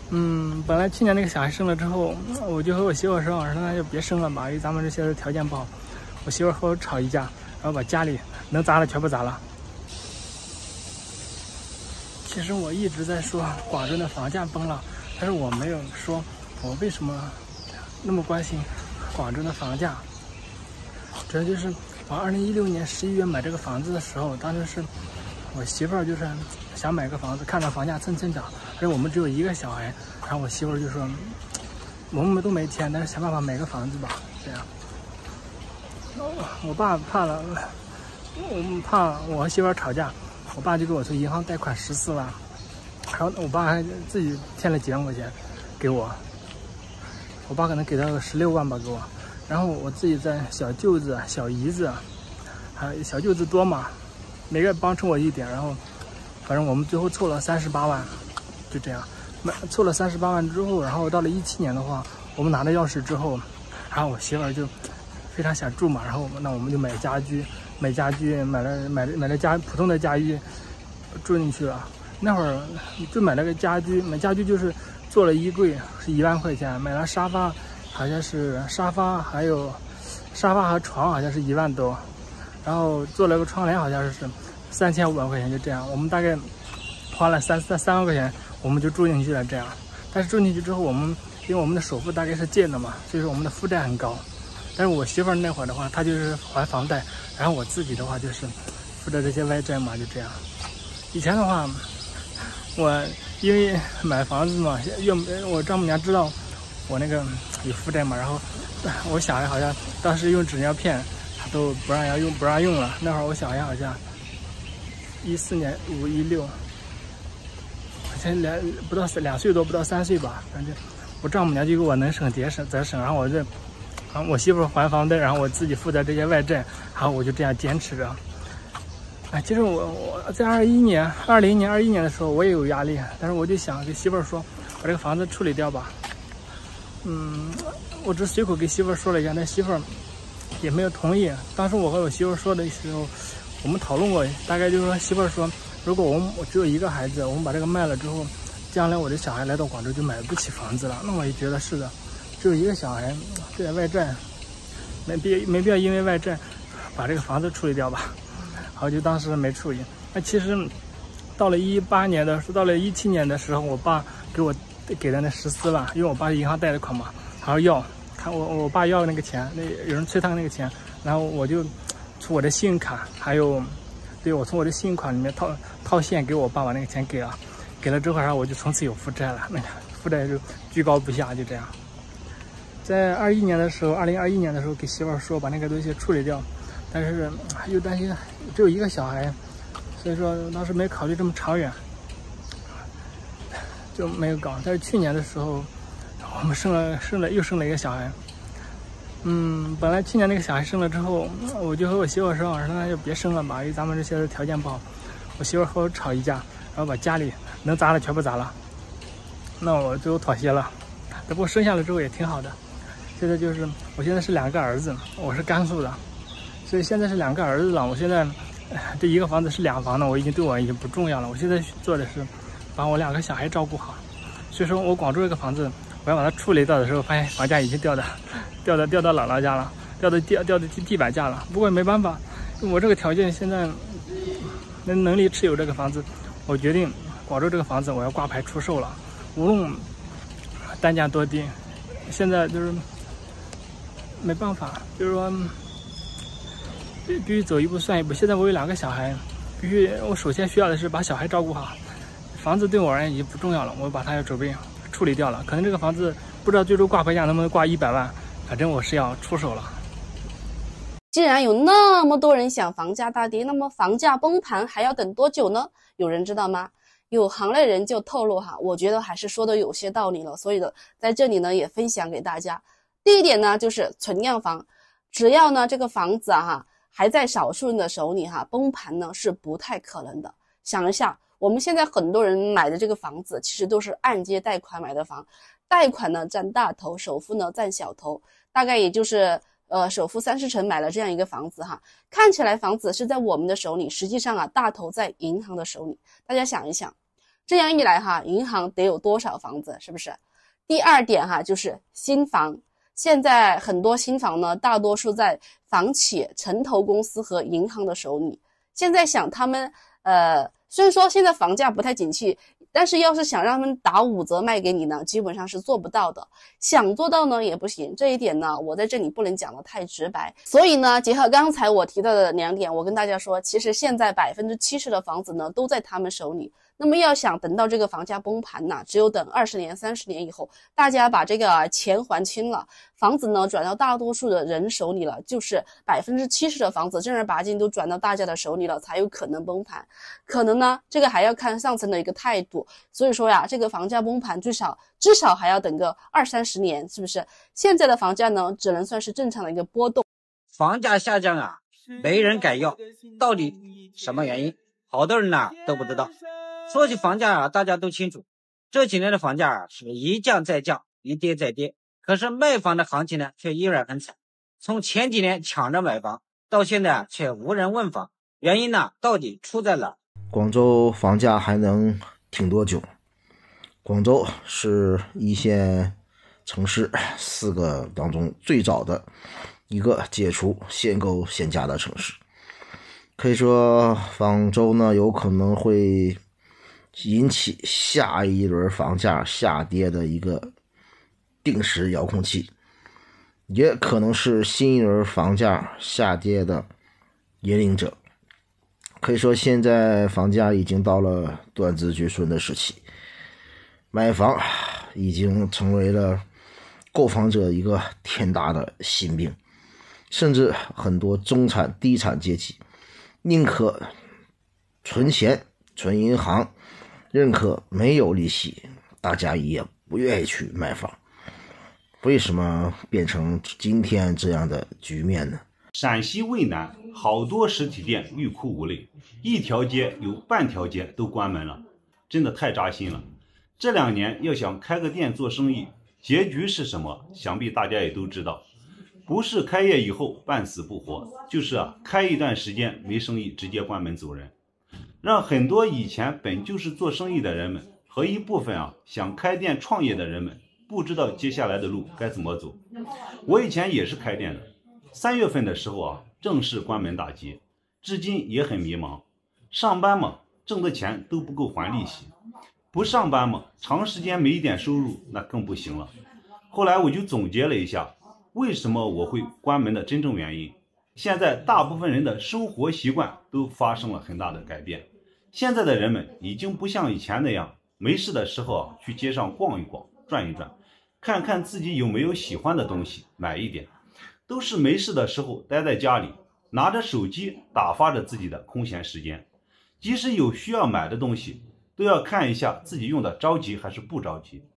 本来去年那个小孩生了之后，我就和我媳妇说，我说那就别生了吧，因为咱们这些条件不好。我媳妇和我吵一架，然后把家里能砸的全部砸了。其实我一直在说广州的房价崩了，但是我没有说我为什么那么关心广州的房价。主要就是我2016年11月买这个房子的时候，当时是我媳妇儿就是想买个房子，看到房价蹭蹭涨，而且我们只有一个小孩，然后我媳妇儿就说我们都没钱，但是想办法买个房子吧，这样。我爸怕了，我们怕我和媳妇儿吵架，我爸就给我从银行贷款14万，然后我爸还自己欠了几万块钱给我，我爸可能给到个16万吧给我，然后我自己在小舅子、小姨子，还有小舅子多嘛，每个帮衬我一点，然后反正我们最后凑了38万，就这样，凑了38万之后，然后到了17年的话，我们拿了钥匙之后，然后我媳妇儿就非常想住嘛，然后我们就买家居，买了普通的家居住进去了。那会儿就买了个家居，买家居就是做了衣柜是1万块钱，买了沙发，好像是沙发和床好像是1万多，然后做了个窗帘好像是3500块钱，就这样，我们大概花了3万块钱，我们就住进去了这样。但是住进去之后，因为我们的首付大概是借的嘛，所以说我们的负债很高。但是我媳妇儿那会儿的话，她就是还房贷，然后我自己的话就是负责这些外债嘛，就这样。以前的话，我因为买房子嘛，我丈母娘知道我那个有负债嘛，然后我小孩好像当时用纸尿片，她都不让用了。那会儿我小孩好像14年5、16，好像不到2岁多，不到3岁吧，反正我丈母娘就给我能省则省，然后我媳妇还房贷，然后我自己负责这些外债，然后我就这样坚持着。其实我在20年、21年的时候，我也有压力，但是我就想给媳妇说，把这个房子处理掉吧。我只随口给媳妇说了一下，那媳妇也没有同意。当时我和我媳妇说的时候，我们讨论过，大概就是说，媳妇说，如果我只有一个孩子，我们把这个卖了之后，将来我的小孩来到广州就买不起房子了。那我也觉得是的。只有一个小孩，这点外债没必要因为外债把这个房子处理掉吧。然后就当时没处理。那其实到了17年的时候，我爸给的那14万，因为我爸是银行贷的款嘛，然后我爸要那个钱，有人催他那个钱，然后我就从我的信用卡，我从我的信用卡里面套现给我爸把那个钱给了之后，然后我就从此有负债了，那个负债就居高不下，就这样。在2021年的时候，给媳妇儿说把那个东西处理掉，但是又担心只有一个小孩，所以说当时没考虑这么长远，就没有搞。但是去年的时候，我们又生了一个小孩。本来去年那个小孩生了之后，我就和我媳妇说，我说那就别生了吧，因为咱们这些条件不好。我媳妇和我吵一架，然后把家里能砸的全部砸了。那我最后妥协了，不过生下来之后也挺好的。现在就是我现在是2个儿子，我是甘肃的，所以现在是2个儿子了。我现在这一个房子是2房的，对我已经不重要了。我现在做的是把我2个小孩照顾好。所以说我广州这个房子，我要把它处理掉的时候，发现房价已经掉到姥姥家了，掉到地板价了。不过没办法，我这个条件现在能力持有这个房子，我决定广州这个房子我要挂牌出售了，无论单价多低，现在就是没办法，就是说必须走一步算一步。现在我有2个小孩，我首先需要的是把小孩照顾好，房子对我而言已经不重要了，我把它要准备处理掉了。可能这个房子不知道最终挂牌价能不能挂100万，反正我是要出手了。 既然有那么多人想房价大跌，那么房价崩盘还要等多久呢？有人知道吗？有行内人就透露我觉得还是说的有些道理了，所以在这里呢也分享给大家。第一点呢就是存量房，只要呢这个房子还在少数人的手里崩盘呢是不太可能的。想一下，我们现在很多人买的这个房子其实都是按揭贷款买的房，贷款呢占大头，首付呢占小头，大概也就是首付30%买了这样一个房子看起来房子是在我们的手里，实际上大头在银行的手里。大家想一想， 这样一来哈，银行得有多少房子，是不是？第二点哈，就是新房。现在很多新房呢，大多数在房企、城投公司和银行的手里。现在想他们虽然说现在房价不太景气，但是要是想让他们打5折卖给你呢，基本上是做不到的。想做到呢也不行，这一点呢我在这里不能讲得太直白。所以呢，结合刚才我提到的2点，我跟大家说，其实现在70%的房子呢都在他们手里。那么要想等到这个房价崩盘呢，只有等20年、30年以后，大家把这个钱还清了，房子呢转到大多数的人手里了，就是70%的房子正儿八经都转到大家的手里了，才有可能崩盘。可能呢，这个还要看上层的一个态度。所以说呀，这个房价崩盘至少还要等个20-30年，是不是？现在的房价呢，只能算是正常的一个波动。 房价下降啊，没人敢要，到底什么原因？好多人呢都不知道。说起房价啊，大家都清楚，这几年的房价啊是一降再降，一跌再跌。可是卖房的行情呢，却依然很惨。从前几年抢着买房，到现在却无人问房，原因呢，到底出在哪？ 广州房价还能挺多久？广州是一线城市4个当中最早的一个解除限购限价的城市。可以说，广州呢有可能会引起下一轮房价下跌的一个定时遥控器，也可能是新一轮房价下跌的引领者。可以说，现在房价已经到了断子绝孙的时期，买房已经成为了购房者一个天大的心病，甚至很多中产低产阶级宁可存钱存银行，认可没有利息，大家也不愿意去买房。为什么变成今天这样的局面呢？ 陕西渭南好多实体店欲哭无泪，一条街有半条街都关门了，真的太扎心了。这2年要想开个店做生意，结局是什么？想必大家也都知道，不是开业以后半死不活，就是开一段时间没生意直接关门走人，让很多以前本就是做生意的人们和一部分想开店创业的人们不知道接下来的路该怎么走。我以前也是开店的，3月份的时候正式关门大吉，至今也很迷茫。上班嘛，挣的钱都不够还利息；不上班嘛，长时间没一点收入，那更不行了。后来我就总结了一下，为什么我会关门的真正原因。现在大部分人的生活习惯都发生了很大的改变。现在的人们已经不像以前那样，没事的时候去街上逛一逛，转一转，看看自己有没有喜欢的东西，买一点。都是没事的时候待在家里，拿着手机打发着自己的空闲时间。即使有需要买的东西，都要看一下自己用的着急还是不着急。